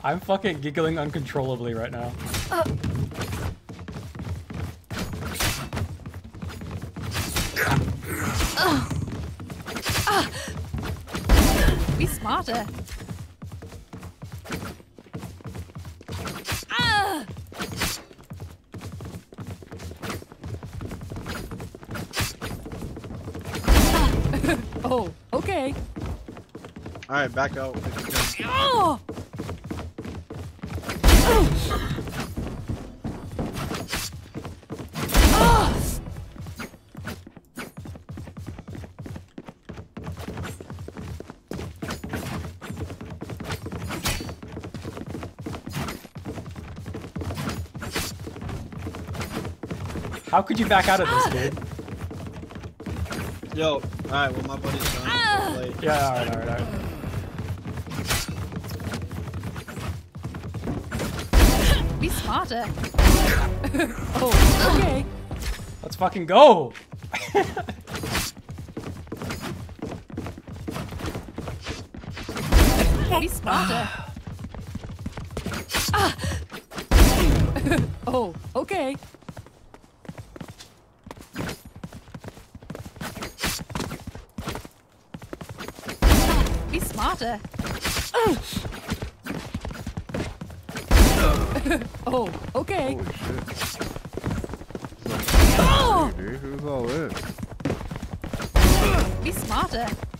I'm fucking giggling uncontrollably right now. Be smarter. Oh, okay. All right, back out. Oh! How could you back out of this, dude? Yo, alright, well my buddy's done. Play. Yeah, alright. Be smarter. Oh, okay. Let's fucking go! Be smarter. Oh, okay. Be smarter. Oh, okay. Holy shit. Oh! Dude, who's all this? Be smarter.